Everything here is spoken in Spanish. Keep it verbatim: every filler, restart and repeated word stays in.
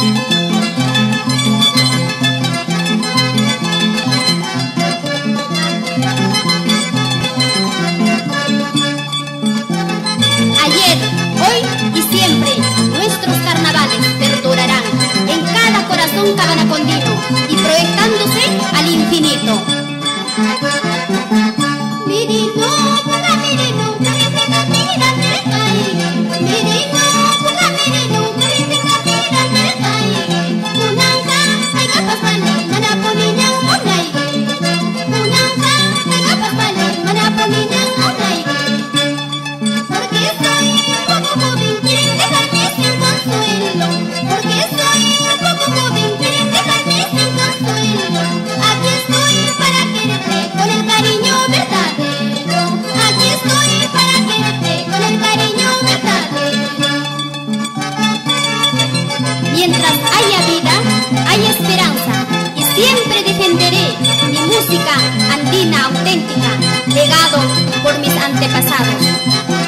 Ayer, hoy y siempre, nuestros carnavales perdurarán en cada corazón cabanacondino y proyectándose al infinito. Mirino, puga mirino, carita tira merekai. Mirino, puga mirino, carita tira merekai. Unangka, ay kapas balik, manaponinyang unay. Unangka, ay kapas balik, manaponinyang unay. Porque soy un poco joven, quieren dejarme sin consuelo. Porque soy un poco joven, quieren dejarme sin consuelo. Aquí estoy para quererte con el cariño verdadero. Aquí estoy para quererte con el cariño verdadero. Mientras haya vida, hay esperanza. Y siempre defenderé mi música andina auténtica, legado por mis antepasados.